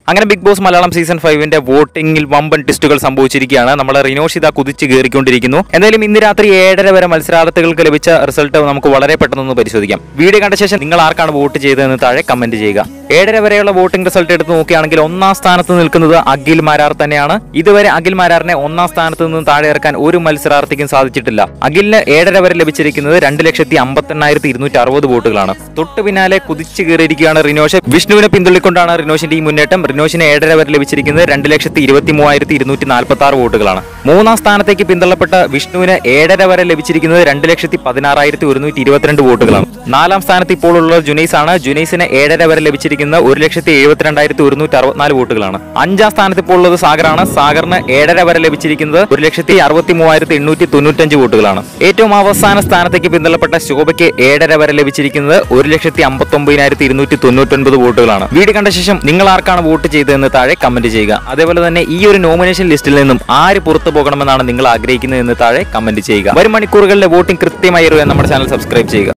അങ്ങനെ Bigg Boss Malayalam season 5 വോട്ടിംഗിൽ വമ്പൻ ടെസ്റ്റുകൾ സംഭവിച്ചിരിക്കുകയാണ്. നമ്മുടെ റിനോഷ് ഇതാ കുതിച്ച് കയറിക്കൊണ്ടിരിക്കുന്നു. എന്തായാലും ഇന്ന് രാത്രി 7:30 വരെ മത്സരാർത്ഥികൾക്ക് ലഭിച്ച റിസൾട്ട് നമുക്ക് വളരെ പെട്ടെന്ന് പരിശോധിക്കാം. വീഡിയോ കണ്ട ശേഷം നിങ്ങൾ ആർക്കാണ് വോട്ട് ചെയ്തതെന്ന് താഴെ കമന്റ് ചെയ്യുക. 7:30 വരെയുള്ള വോട്ടിംഗ് റിസൾട്ട് എടുത്ത് നോക്കുകയാണെങ്കിൽ ഒന്നാം സ്ഥാനത്ത് നിൽക്കുന്നത് അഖിൽ മാരാർ തന്നെയാണ്. ഇതുവരെ അഖിൽ മാരാറിനെ ഒന്നാം സ്ഥാനത്ത് നിന്ന് താഴെ ഇറക്കാൻ ഒരു മത്സരാർത്ഥിക്കും സാധിച്ചിട്ടില്ല. അഖിലിന് 7:30 വരെ ലഭിച്ചിരിക്കുന്നത് 2,58,260 വോട്ടുകളാണ്. തൊട്ട് പിന്നാലെ കുതിച്ച് കയറിയിരിക്കുകയാണ് റിനോഷ്. വിഷ്ണുവിനെ പിന്തുള്ളിക്കൊണ്ടാണ് റിനോഷിന്റെ ഈ മുന്നേറ്റം. റിനോഷിന് 7:30 വരെ ലഭിച്ചിരിക്കുന്നത് 2,23,246 വോട്ടുകളാണ്. മൂന്നാം സ്ഥാനത്തേക്ക് പിന്തള്ളപ്പെട്ട വിഷ്ണുവിന് 7:30 വരെ ലഭിച്ചിരിക്കുന്നത് 2,16,122 വോട്ടുകളാണ്. നാലാം സ്ഥാനത്ത് ഇപ്പോൾ ഉള്ള ജുനൈസ് ആണ്. ജുനൈസിന് 7:30 വരെ ലഭിച്ചിരിക്കുന്നത് 1,72,164 വോട്ടുകളാണ്. അഞ്ചാം സ്ഥാനത്ത് ഇപ്പോൾ ഉള്ളത് സാഗറാണ്. സാഗറിന് 7:30 വരെ ലഭിച്ചിരിക്കുന്നത് 1,63,395 വോട്ടുകളാണ്. ഏറ്റവും അവസാന സ്ഥാനത്തേക്ക് പിന്തള്ളപ്പെട്ട ശോഭയ്ക്ക് 7:30 വരെ ലഭിച്ചിരിക്കുന്നത് 1,59,299 വോട്ടുകളാണ്. വീഡിയോ കണ്ട ശേഷം നിങ്ങൾ ആർക്കാണ് വോട്ട് ചെയ്തതെന്ന് താഴെ കമന്റ് ചെയ്യുക. അതേപോലെ തന്നെ ഈ ഒരു നോമിനേഷൻ ലിസ്റ്റിൽ നിന്നും ആര് പുറത്തു പോകണമെന്നാണ് നിങ്ങൾ ആഗ്രഹിക്കുന്നത് എന്ന് താഴെ കമന്റ് ചെയ്യുക. വരും മണിക്കൂറുകളിലെ വോട്ടിംഗ് കൃത്യമായി അറിയാൻ നമ്മുടെ ചാനൽ സബ്സ്ക്രൈബ് ചെയ്യുക.